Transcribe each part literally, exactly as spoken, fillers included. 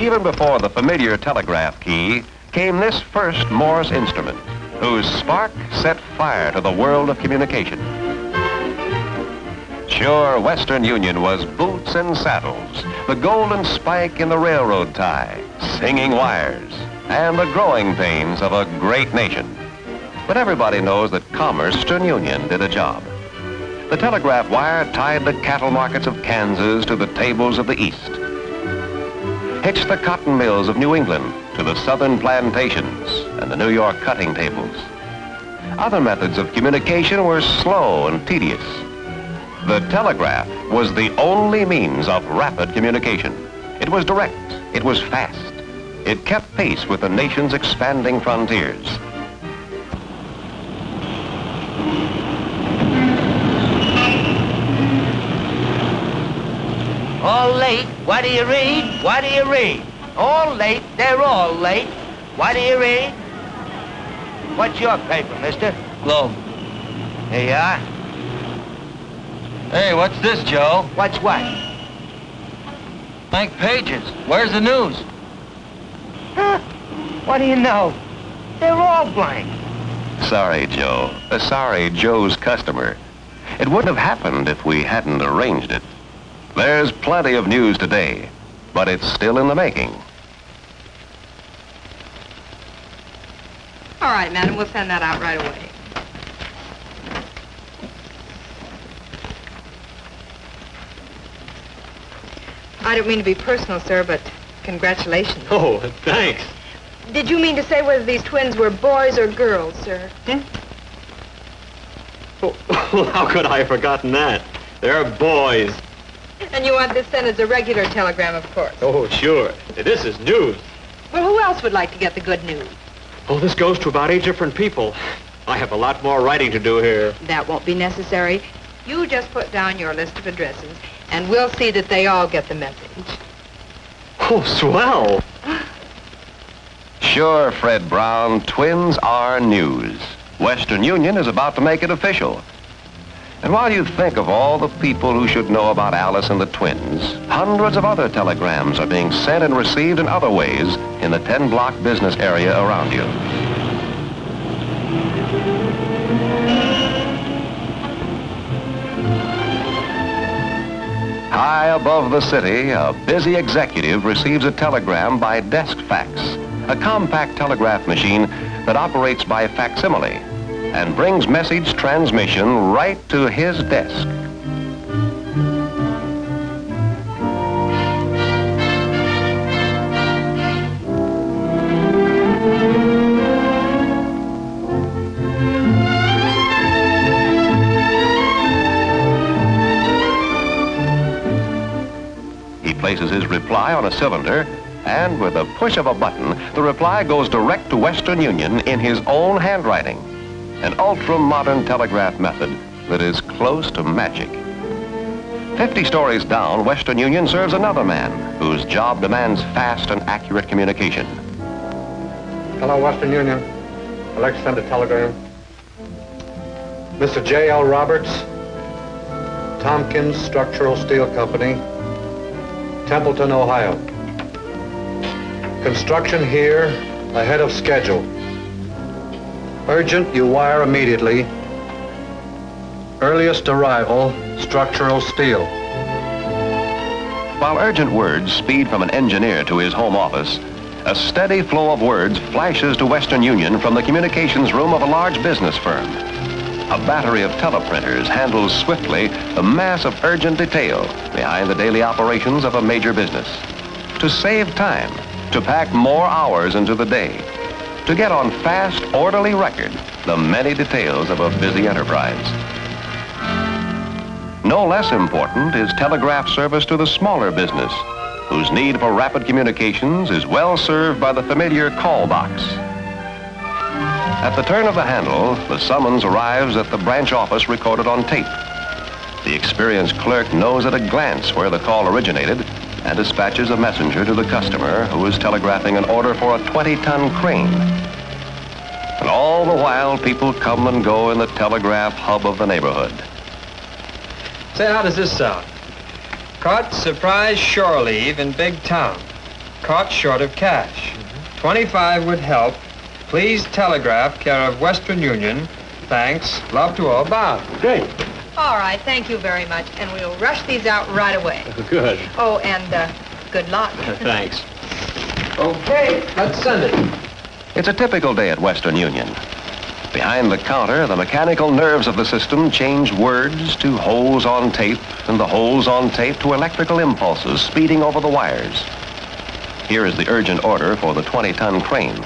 Even before the familiar telegraph key came this first Morse instrument, whose spark set fire to the world of communication. Sure, Western Union was boots and saddles, the golden spike in the railroad tie, singing wires, and the growing pains of a great nation. But everybody knows that Commerce Western Union did a job. The telegraph wire tied the cattle markets of Kansas to the tables of the East, hitched the cotton mills of New England to the southern plantations and the New York cutting tables. Other methods of communication were slow and tedious. The telegraph was the only means of rapid communication. It was direct, it was fast. It kept pace with the nation's expanding frontiers. All late, what do you read? What do you read? All late, they're all late. What do you read? What's your paper, mister? Globe. Here you are. Hey, what's this, Joe? What's what? Blank pages. Where's the news? Huh? What do you know? They're all blank. Sorry, Joe. Uh, sorry, Joe's customer. It wouldn't have happened if we hadn't arranged it. There's plenty of news today, but it's still in the making. All right, madam, we'll send that out right away. I don't mean to be personal, sir, but congratulations. Oh, thanks. Did you mean to say whether these twins were boys or girls, sir? Hmm? Oh, well, how could I have forgotten that? They're boys. And you want this sent as a regular telegram, of course. Oh, sure. This is news. Well, who else would like to get the good news? Oh, this goes to about eight different people. I have a lot more writing to do here. That won't be necessary. You just put down your list of addresses, and we'll see that they all get the message. Oh, swell. Sure, Fred Brown, twins are news. Western Union is about to make it official. And while you think of all the people who should know about Alice and the twins, hundreds of other telegrams are being sent and received in other ways in the ten-block business area around you. High above the city, a busy executive receives a telegram by desk fax, a compact telegraph machine that operates by facsimile and brings message transmission right to his desk. He places his reply on a cylinder, and with a push of a button, the reply goes direct to Western Union in his own handwriting. An ultra-modern telegraph method that is close to magic. Fifty stories down, Western Union serves another man whose job demands fast and accurate communication. Hello, Western Union. I'd like to send a telegram. Mister J L Roberts, Tompkins Structural Steel Company, Templeton, Ohio. Construction here ahead of schedule. Urgent, you wire immediately. Earliest arrival, structural steel. While urgent words speed from an engineer to his home office, a steady flow of words flashes to Western Union from the communications room of a large business firm. A battery of teleprinters handles swiftly the mass of urgent detail behind the daily operations of a major business. To save time, to pack more hours into the day, to get on fast, orderly record the many details of a busy enterprise. No less important is telegraph service to the smaller business, whose need for rapid communications is well served by the familiar call box. At the turn of the handle, the summons arrives at the branch office recorded on tape. The experienced clerk knows at a glance where the call originated and dispatches a messenger to the customer who is telegraphing an order for a twenty-ton crane. And all the while, people come and go in the telegraph hub of the neighborhood. Say, how does this sound? Caught surprise shore leave in big town. caught short of cash. twenty-five would help. Please telegraph care of Western Union. Thanks. Love to all. Bob. Great. All right, thank you very much, and we'll rush these out right away. Good. Oh, and uh, good luck. Thanks. Okay, let's send it. It's a typical day at Western Union. Behind the counter, the mechanical nerves of the system change words to holes on tape, and the holes on tape to electrical impulses speeding over the wires. Here is the urgent order for the twenty-ton crane.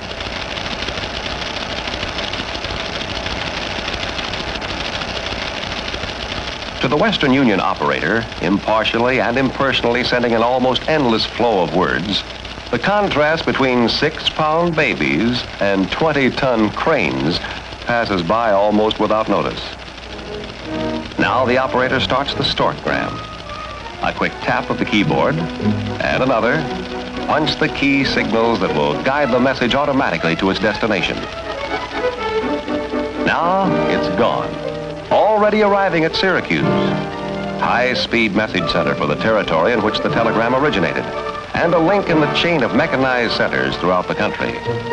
To the Western Union operator, impartially and impersonally sending an almost endless flow of words, the contrast between six-pound babies and twenty-ton cranes passes by almost without notice. Now the operator starts the stortgram. A quick tap of the keyboard, and another. Punch the key signals that will guide the message automatically to its destination. Now it's gone. Already arriving at Syracuse, high-speed message center for the territory in which the telegram originated, and a link in the chain of mechanized centers throughout the country.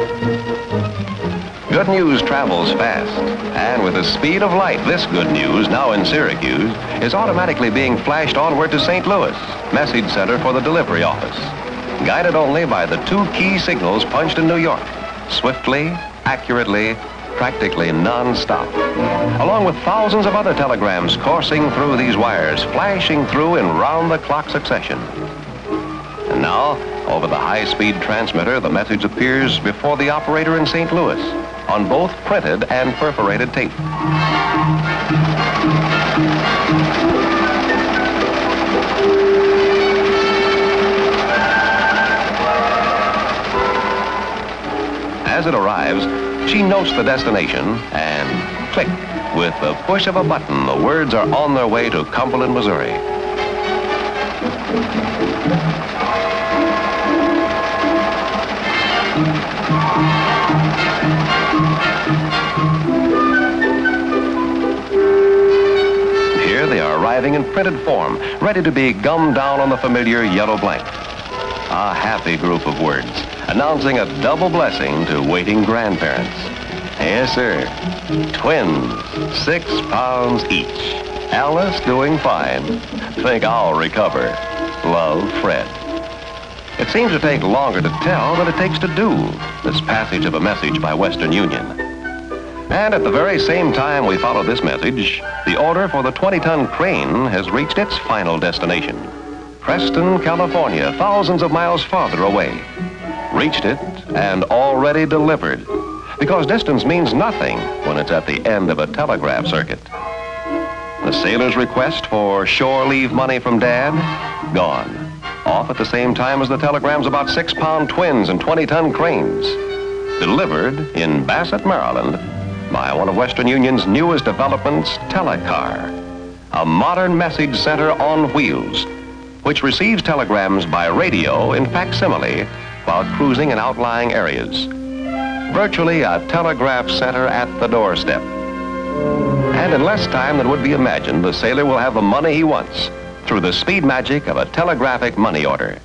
Good news travels fast, and with the speed of light, this good news, now in Syracuse, is automatically being flashed onward to Saint Louis, message center for the delivery office, guided only by the two key signals punched in New York, swiftly, accurately, practically non-stop, along with thousands of other telegrams coursing through these wires, flashing through in round-the-clock succession. And now, over the high-speed transmitter, the message appears before the operator in Saint Louis on both printed and perforated tape. As it arrives, she notes the destination, and click, with the push of a button, the words are on their way to Cumberland, Missouri. Here they are arriving in printed form, ready to be gummed down on the familiar yellow blank. A happy group of words, announcing a double blessing to waiting grandparents. Yes, sir. Twins, six pounds each. Alice doing fine. Think I'll recover. Love, Fred. It seems to take longer to tell than it takes to do, this passage of a message by Western Union. And at the very same time we follow this message, the order for the twenty-ton crane has reached its final destination. Preston, California, thousands of miles farther away. Reached it and already delivered, because distance means nothing when it's at the end of a telegraph circuit. The sailor's request for shore leave money from Dad, gone. Off at the same time as the telegrams about six-pound twins and twenty-ton cranes. Delivered in Bassett, Maryland, by one of Western Union's newest developments, Telecar, a modern message center on wheels, which receives telegrams by radio in facsimile while cruising in outlying areas. Virtually a telegraph center at the doorstep. And in less time than would be imagined, the sailor will have the money he wants through the speed magic of a telegraphic money order.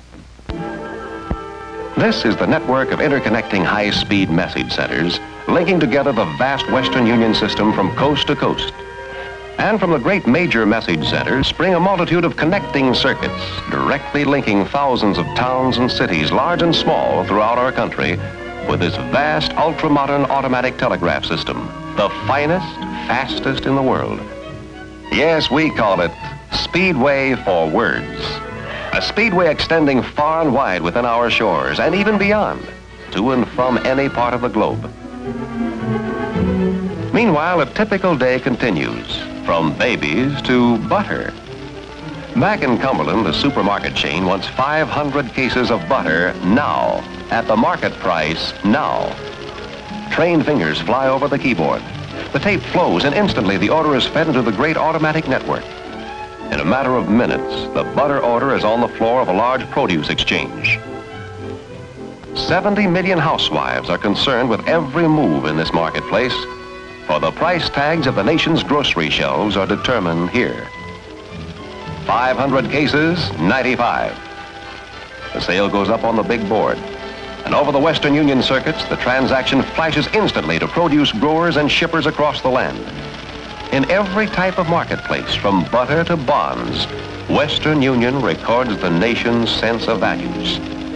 This is the network of interconnecting high-speed message centers, linking together the vast Western Union system from coast to coast. And from the great major message centers spring a multitude of connecting circuits, directly linking thousands of towns and cities, large and small, throughout our country, with this vast, ultra-modern automatic telegraph system, the finest, fastest in the world. Yes, we call it Speedway for Words. A speedway extending far and wide within our shores, and even beyond, to and from any part of the globe. Meanwhile, a typical day continues, from babies to butter. Back in Cumberland, the supermarket chain wants five hundred cases of butter now, at the market price now. Trained fingers fly over the keyboard. The tape flows, and instantly the order is fed into the great automatic network. In a matter of minutes, the butter order is on the floor of a large produce exchange. seventy million housewives are concerned with every move in this marketplace, for the price tags of the nation's grocery shelves are determined here. five hundred cases, ninety-five. The sale goes up on the big board. And over the Western Union circuits, the transaction flashes instantly to produce growers and shippers across the land. In every type of marketplace, from butter to bonds, Western Union records the nation's sense of values.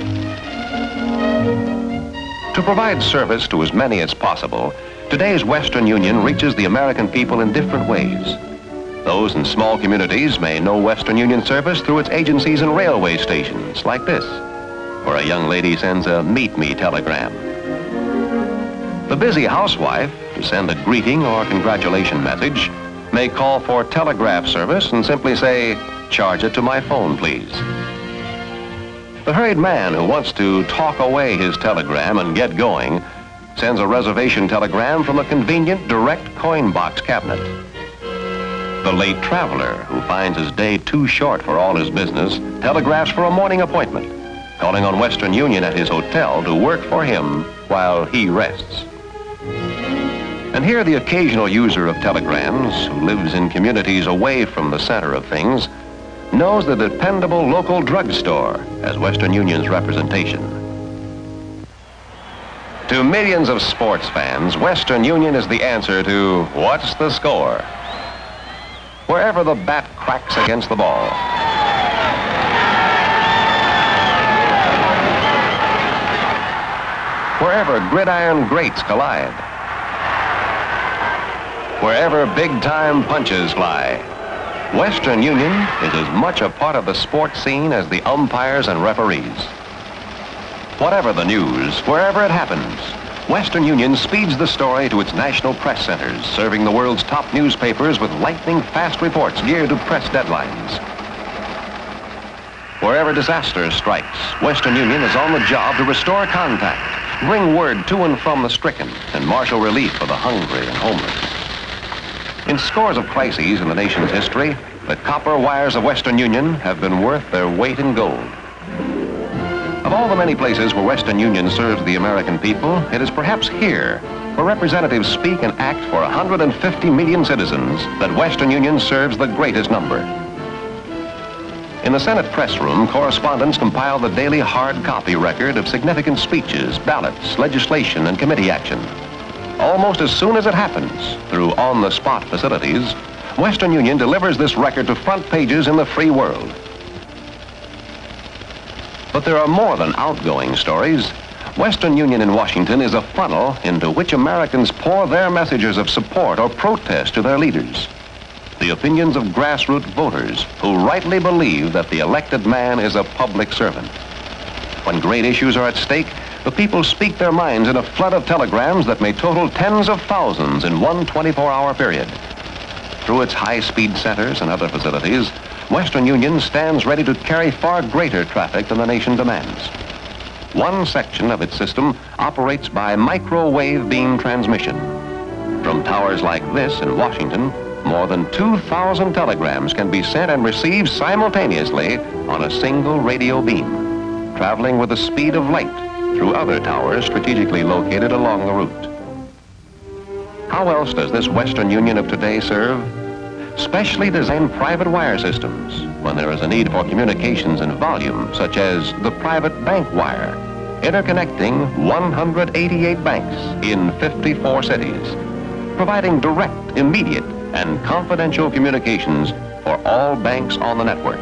To provide service to as many as possible, today's Western Union reaches the American people in different ways. Those in small communities may know Western Union service through its agencies and railway stations, like this, where a young lady sends a meet me telegram. The busy housewife, to send a greeting or congratulation message, may call for telegraph service and simply say, "Charge it to my phone, please." The hurried man who wants to talk away his telegram and get going sends a reservation telegram from a convenient direct coin box cabinet. The late traveler who finds his day too short for all his business telegraphs for a morning appointment, calling on Western Union at his hotel to work for him while he rests. And here the occasional user of telegrams, who lives in communities away from the center of things, knows the dependable local drugstore as Western Union's representation. To millions of sports fans, Western Union is the answer to what's the score? Wherever the bat cracks against the ball, wherever gridiron greats collide, wherever big-time punches fly, Western Union is as much a part of the sports scene as the umpires and referees. Whatever the news, wherever it happens, Western Union speeds the story to its national press centers, serving the world's top newspapers with lightning-fast reports geared to press deadlines. Wherever disaster strikes, Western Union is on the job to restore contact, bring word to and from the stricken, and marshal relief for the hungry and homeless. In scores of crises in the nation's history, the copper wires of Western Union have been worth their weight in gold. Of all the many places where Western Union serves the American people, it is perhaps here, where representatives speak and act for one hundred fifty million citizens, that Western Union serves the greatest number. In the Senate press room, correspondents compile the daily hard copy record of significant speeches, ballots, legislation, and committee action. Almost as soon as it happens, through on-the-spot facilities, Western Union delivers this record to front pages in the free world. But there are more than outgoing stories. Western Union in Washington is a funnel into which Americans pour their messages of support or protest to their leaders. The opinions of grassroots voters who rightly believe that the elected man is a public servant. When great issues are at stake, the people speak their minds in a flood of telegrams that may total tens of thousands in one twenty-four hour period. Through its high-speed centers and other facilities, Western Union stands ready to carry far greater traffic than the nation demands. One section of its system operates by microwave beam transmission. From towers like this in Washington, more than two thousand telegrams can be sent and received simultaneously on a single radio beam, traveling with the speed of light through other towers strategically located along the route. How else does this Western Union of today serve? Specially designed private wire systems when there is a need for communications in volume, such as the private bank wire, interconnecting one hundred eighty-eight banks in fifty-four cities, providing direct, immediate, and confidential communications for all banks on the network.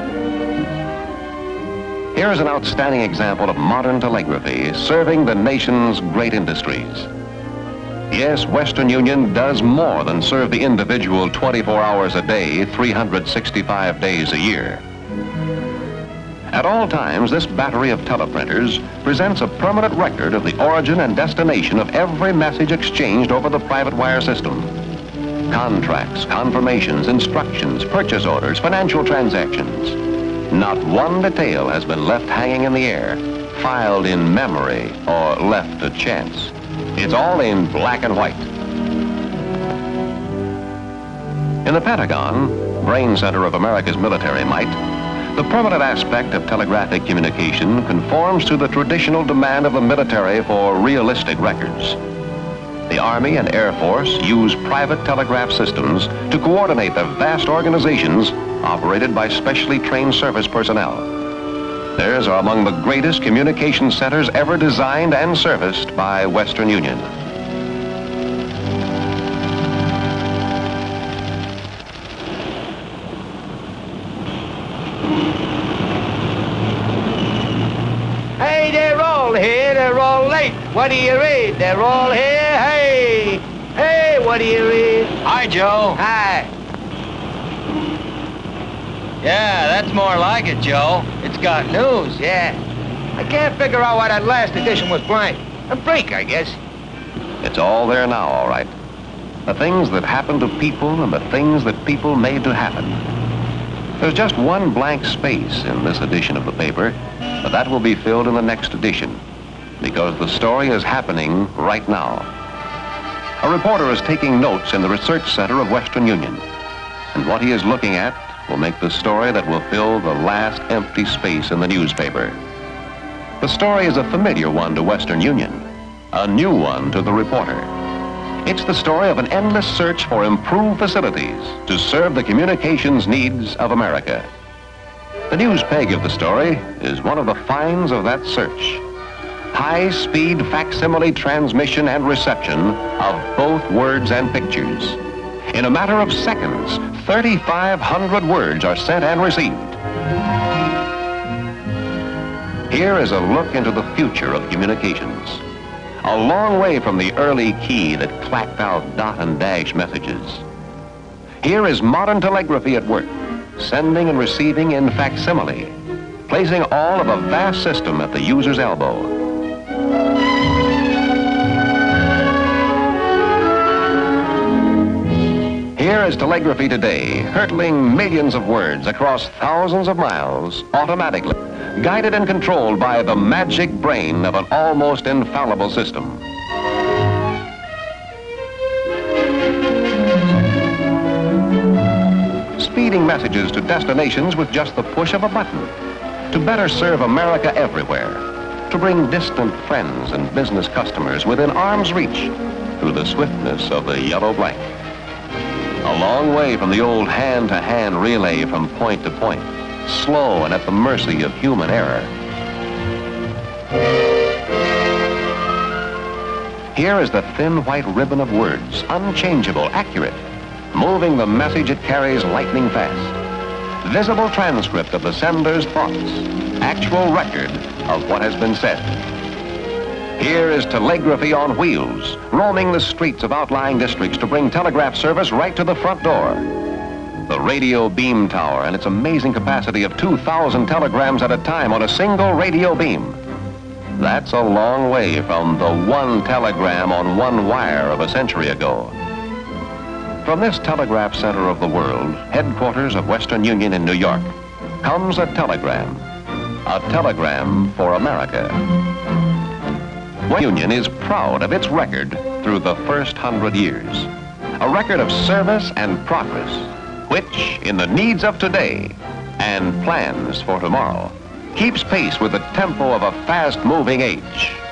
Here is an outstanding example of modern telegraphy serving the nation's great industries. Yes, Western Union does more than serve the individual twenty-four hours a day, three hundred sixty-five days a year. At all times, this battery of teleprinters presents a permanent record of the origin and destination of every message exchanged over the private wire system. Contracts, confirmations, instructions, purchase orders, financial transactions. Not one detail has been left hanging in the air, filed in memory, or left to chance. It's all in black and white. In the Pentagon, brain center of America's military might, the permanent aspect of telegraphic communication conforms to the traditional demand of the military for realistic records. The Army and Air Force use private telegraph systems to coordinate their vast organizations operated by specially trained service personnel. Theirs are among the greatest communication centers ever designed and serviced by Western Union. Hey, they're all here. They're all late. What do you read? They're all here. Hey, hey, what do you read? Hi, Joe. Hi. Yeah, that's more like it, Joe. It's got news. Yeah. I can't figure out why that last edition was blank. A break, I guess. It's all there now, all right. The things that happen to people and the things that people made to happen. There's just one blank space in this edition of the paper, but that will be filled in the next edition, because the story is happening right now. A reporter is taking notes in the research center of Western Union, and what he is looking at will make the story that will fill the last empty space in the newspaper. The story is a familiar one to Western Union, a new one to the reporter. It's the story of an endless search for improved facilities to serve the communications needs of America. The news peg of the story is one of the finds of that search. High-speed facsimile transmission and reception of both words and pictures. In a matter of seconds, thirty-five hundred words are sent and received. Here is a look into the future of communications. A long way from the early key that clacked out dot and dash messages. Here is modern telegraphy at work, sending and receiving in facsimile, placing all of a vast system at the user's elbow. Here is telegraphy today, hurtling millions of words across thousands of miles automatically, guided and controlled by the magic brain of an almost infallible system. Speeding messages to destinations with just the push of a button, to better serve America everywhere, to bring distant friends and business customers within arm's reach through the swiftness of the yellow blank. A long way from the old hand-to-hand relay from point to point, slow and at the mercy of human error. Here is the thin white ribbon of words, unchangeable, accurate, moving the message it carries lightning fast. Visible transcript of the sender's thoughts, actual record of what has been said. Here is telegraphy on wheels, roaming the streets of outlying districts to bring telegraph service right to the front door. The radio beam tower and its amazing capacity of two thousand telegrams at a time on a single radio beam. That's a long way from the one telegram on one wire of a century ago. From this telegraph center of the world, headquarters of Western Union in New York, comes a telegram. A telegram for America. Western Union is proud of its record through the first hundred years. A record of service and progress, which, in the needs of today and plans for tomorrow, keeps pace with the tempo of a fast-moving age.